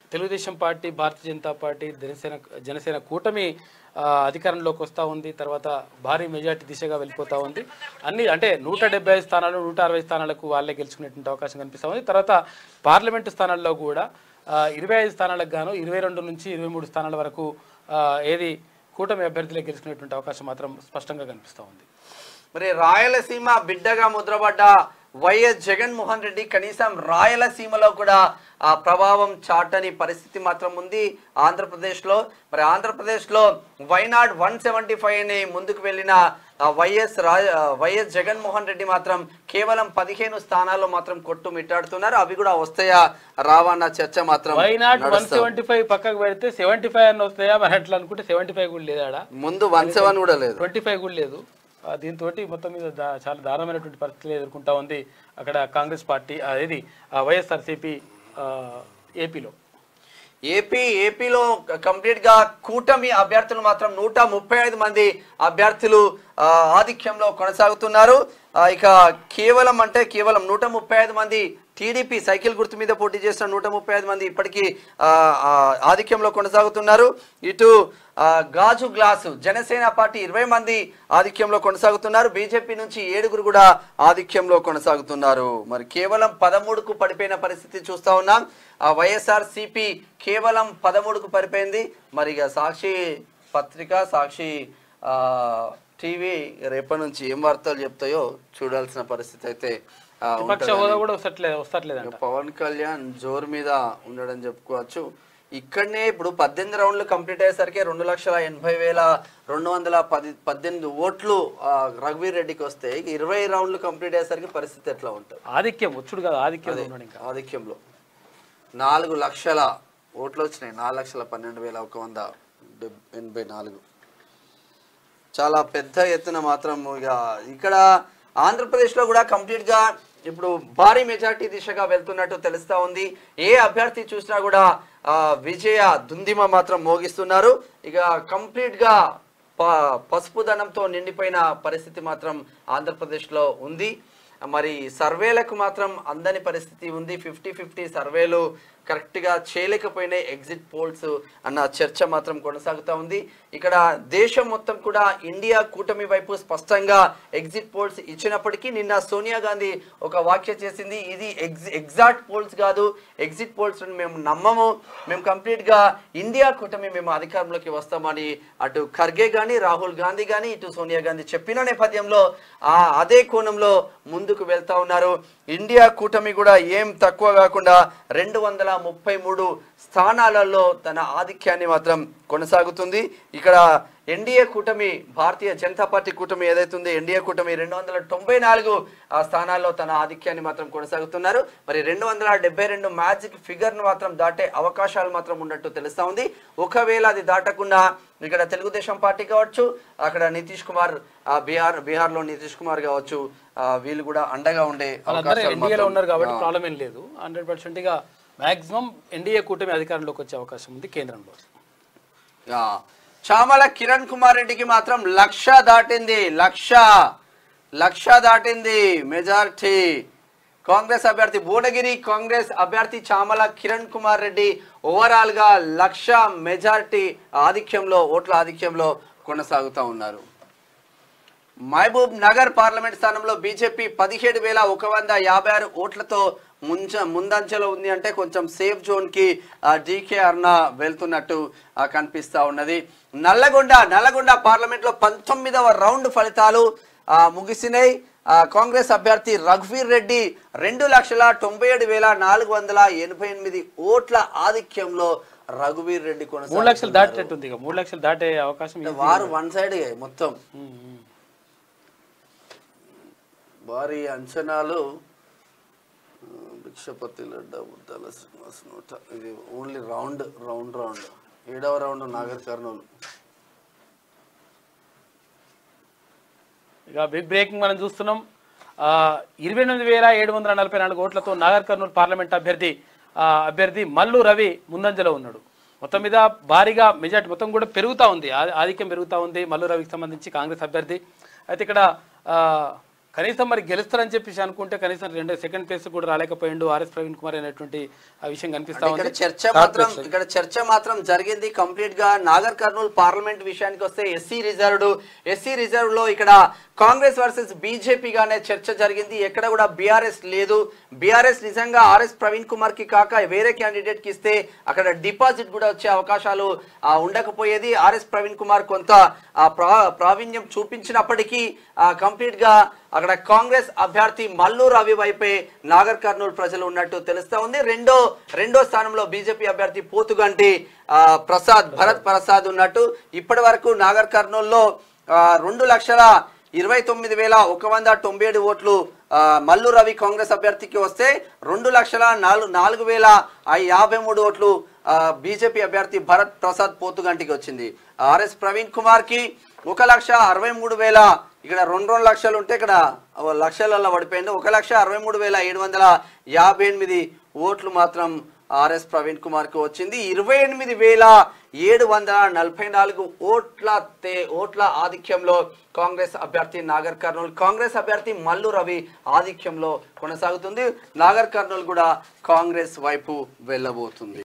Telugu Desam party, Bharatiya Janata party, Janasena కూటమి అధికారంలోకి వస్తూ ఉంది. తర్వాత భారీ మెజార్టీ దిశగా వెళ్ళిపోతూ ఉంది. అన్ని అంటే 175 స్థానాలు 160 స్థానాలకు వాళ్ళే గెలుచుకునేటువంటి అవకాశం కనిపిస్తూ ఉంది. తర్వాత పార్లమెంటు స్థానాల్లో కూడా 25 స్థానాలకు గాను 22 నుంచి 23 స్థానాల వరకు ఏది కూటమి అభ్యర్థులే గెలుచుకునేటువంటి అవకాశం మాత్రం స్పష్టంగా కనిపిస్తూ ఉంది. మరి రాయలసీమ బిడ్డగా ముద్రపడ్డ వైఎస్ జగన్మోహన్ రెడ్డి కనీసం రాయలసీమలో కూడా ఆ ప్రభావం చాటని పరిస్థితి మాత్రం ఉంది ఆంధ్రప్రదేశ్లో. మరి ఆంధ్రప్రదేశ్లో వైనాడ్ 175 అని ముందుకు వెళ్ళిన వైఎస్ జగన్మోహన్ రెడ్డి మాత్రం కేవలం 15 స్థానాల్లో మాత్రం కొట్టుమిట్టాడుతున్నారు. అవి కూడా వస్తాయా రావా అన్న చర్చ మాత్రం. వైనాడ్ 175 పక్కకు పెడితే 75 అన్న వస్తాయా మరి అట్లా అనుకుంటే 75 కూడా లేదా, ముందు 170 కూడా లేదు, 25 కూడా లేదు. దీంతో మొత్తం మీద చాలా దారుణమైనటువంటి పరిస్థితులు ఎదుర్కొంటా ఉంది అక్కడ కాంగ్రెస్ పార్టీ, అదేది వైఎస్ఆర్సీపీ ఏపీలో కంప్లీట్ గా కూటమి అభ్యర్థులు మాత్రం 135 మంది అభ్యర్థులు ఆధిక్యంలో కొనసాగుతున్నారు. ఇక కేవలం 135 మంది టీడీపీ సైకిల్ గుర్తు మీద పోటీ చేసిన 135 మంది ఇప్పటికీ ఆధిక్యంలో కొనసాగుతున్నారు. ఇటు గాజు గ్లాసు జనసేన పార్టీ 20 మంది ఆధిక్యంలో కొనసాగుతున్నారు. బీజేపీ నుంచి 7 కూడా ఆధిక్యంలో కొనసాగుతున్నారు. మరి కేవలం 13కు పడిపోయిన పరిస్థితి చూస్తా ఉన్నాం. వైఎస్ఆర్సీపీ కేవలం 13కు పడిపోయింది. మరి ఇక సాక్షి పత్రిక, సాక్షి టీవీ రేపటి నుంచి ఏం వార్తలు చెప్తాయో చూడాల్సిన పరిస్థితి అయితే పవన్ కళ్యాణ్ జోరు మీద ఉండడం చెప్పుకోవచ్చు. ఇక్కడనే ఇప్పుడు 18 రౌండ్లు కంప్లీట్ అయ్యేసరికి 2,80,218 ఓట్లు రఘువీర్ రెడ్డికి వస్తే 20 రౌండ్లు కంప్లీట్ అయ్యేసరికి పరిస్థితి ఎట్లా ఉంటుంది? ఆధిక్యంలో 4 లక్షల ఓట్లు వచ్చినాయి. 4,12,184 చాలా పెద్ద ఎత్తున మాత్రం. ఇక ఇక్కడ ఆంధ్రప్రదేశ్లో కూడా కంప్లీట్గా ఇప్పుడు భారీ మెజార్టీ దిశగా వెళ్తున్నట్టు తెలుస్తూ ఉంది. ఏ అభ్యర్థి చూసినా కూడా విజయ దుందిమ మాత్రం మోగిస్తున్నారు. ఇక కంప్లీట్గా పసుపు ధనంతో నిండిపోయిన పరిస్థితి మాత్రం ఆంధ్రప్రదేశ్లో ఉంది. మరి సర్వేలకు మాత్రం అందని పరిస్థితి ఉంది. 50-50 సర్వేలు కరెక్ట్గా చేయలేకపోయినాయి ఎగ్జిట్ పోల్స్ అన్న చర్చ మాత్రం కొనసాగుతూ ఉంది. ఇక్కడ దేశం మొత్తం కూడా ఇండియా కూటమి వైపు స్పష్టంగా ఎగ్జిట్ పోల్స్ ఇచ్చినప్పటికీ నిన్న సోనియా గాంధీ ఒక వ్యాఖ్య చేసింది, ఇది ఎగ్జాక్ట్ పోల్స్ కాదు, ఎగ్జిట్ పోల్స్ మేము నమ్మము, మేము కంప్లీట్గా ఇండియా కూటమి మేము అధికారంలోకి వస్తామని అటు ఖర్గే కానీ రాహుల్ గాంధీ కానీ ఇటు సోనియా గాంధీ చెప్పిన నేపథ్యంలో అదే కోణంలో ముందుకు వెళ్తా ఉన్నారు. ఇండియా కూటమి కూడా ఏం తక్కువ కాకుండా 233 స్థానాలలో తన ఆధిక్యాన్ని మాత్రం కొనసాగుతుంది. ఇక్కడ ఎన్డీఏ కూటమి, భారతీయ జనతా పార్టీ కూటమి ఏదైతుందో ఎన్డీఏ కూటమి 294 స్థానాల్లో తన ఆధిక్యాన్ని మాత్రం కొనసాగుతున్నారు. మరి 272 మ్యాజిక్ ఫిగర్ను మాత్రం దాటే అవకాశాలు మాత్రం ఉన్నట్టు తెలుస్తా ఉంది. ఒకవేళ అది దాటకుండా ఇక్కడ తెలుగుదేశం పార్టీ కావచ్చు, అక్కడ నితీష్ కుమార్ బీహార్లో నితీష్ కుమార్ కావచ్చు, వీళ్ళు కూడా అండగా ఉండే ఎన్డీఏలో ఉన్నారు కాబట్టి ప్రాబ్లం ఏం లేదు. 100% మాక్సిమం ఎన్డీఏ కూటమి అధికారంలోకి వచ్చే అవకాశం ఉంది కేంద్రంలో. చామల కిరణ్ కుమార్ రెడ్డికి మాత్రం 1,00,000 దాటింది. 1,00,000 దాటింది మెజార్టీ. కాంగ్రెస్ అభ్యర్థి భువనగిరి కాంగ్రెస్ అభ్యర్థి చామల కిరణ్ కుమార్ రెడ్డి ఓవరాల్ గా 1,00,000 మెజార్టీ ఆధిక్యంలో, ఓట్ల ఆధిక్యంలో కొనసాగుతూ ఉన్నారు. మహబూబ్ నగర్ పార్లమెంట్ స్థానంలో బీజేపీ 17,156 ఓట్లతో ముందంచెలో ఉంది. అంటే కొంచెం సేఫ్ జోన్ కి డీకే అర్ణ వెళ్తున్నట్టు కనిపిస్తా ఉన్నది. నల్లగొండ పార్లమెంట్ లో 19వ రౌండ్ ఫలితాలు ముగిసినాయి. కాంగ్రెస్ అభ్యర్థి రఘువీర్ రెడ్డి 2,97,488 ఓట్ల ఆధిక్యంలో రఘువీర్ రెడ్డి 3 లక్షలు దాటేట్టుంది. 3 లక్షలు దాటే అవకాశం వారు వన్ సైడ్ మొత్తం భారీ అంచనాలు. భిక్షపతి లడ్డా బుద్ధాల శ్రీనివాస్ నోట. ఇది ఓన్లీ రౌండ్ 7వ రౌండ్ నాగర్ కర్నూలు. ఇక బిగ్ బ్రేకింగ్ మనం చూస్తున్నాం. 28,744 ఓట్లతో నాగర్ కర్నూలు పార్లమెంట్ అభ్యర్థి మల్లు రవి ముందంజలో ఉన్నాడు. మొత్తం మీద భారీగా మెజార్టీ మొత్తం కూడా పెరుగుతూ ఉంది, ఆధిక్యం పెరుగుతూ ఉంది మల్లు రవికి సంబంధించి కాంగ్రెస్ అభ్యర్థి. అయితే ఇక్కడ కనీసం మరి గెలుస్తారని చెప్పేసి అనుకుంటే కనీసం సెకండ్ ప్లేస్ కూడా రాలేకపోయిండు ఆర్ఎస్ ప్రవీణ్ కుమార్ అనేటువంటి ఆ విషయం కనిపిస్తా ఉంది. ఇక్కడ చర్చ మాత్రం జరిగింది కంప్లీట్ గా. నాగర్ కర్నూల్ పార్లమెంట్ విషయానికి వస్తే ఎస్సీ రిజర్వ్ లో ఇక్కడ కాంగ్రెస్ వర్సెస్ బీజేపీ గానే చర్చ జరిగింది. ఎక్కడ కూడా బీఆర్ఎస్ లేదు. బీఆర్ఎస్ నిజంగా ఆర్ఎస్ ప్రవీణ్ కుమార్ కి కాక వేరే క్యాండిడేట్ కి ఇస్తే అక్కడ డిపాజిట్ కూడా వచ్చే అవకాశాలు ఉండకపోయేది. ఆర్ఎస్ ప్రవీణ్ కుమార్ కొంత ప్రావీణ్యం చూపించినప్పటికీ కంప్లీట్ గా అక్కడ కాంగ్రెస్ అభ్యర్థి మల్లు రవి వైపే నాగర్ కర్నూల్ ప్రజలు ఉన్నట్టు తెలుస్తా ఉంది. రెండో స్థానంలో బీజేపీ అభ్యర్థి పోతుగంటి భరత్ ప్రసాద్ ఉన్నట్టు. ఇప్పటి వరకు నాగర్ కర్నూల్లో 2,29,197 ఓట్లు మల్లు రవి కాంగ్రెస్ అభ్యర్థికి వస్తే 2,04,453 ఓట్లు బీజేపీ అభ్యర్థి భరత్ ప్రసాద్ పోతుగంటికి వచ్చింది. ఆర్ఎస్ ప్రవీణ్ కుమార్ కి 1,63,000 ఇక్కడ 2 లక్షలు ఉంటే ఇక్కడ లక్షలలో పడిపోయింది. 1,63,758 ఓట్లు మాత్రం ఆర్ఎస్ ప్రవీణ్ కుమార్ కు వచ్చింది. 28,744 ఓట్ల ఆధిక్యంలో కాంగ్రెస్ అభ్యర్థి నాగర్ కర్నూల్, కాంగ్రెస్ అభ్యర్థి మల్లు రవి ఆధిక్యంలో కొనసాగుతుంది. నాగర్ కర్నూల్ కూడా కాంగ్రెస్ వైపు వెళ్ళబోతుంది.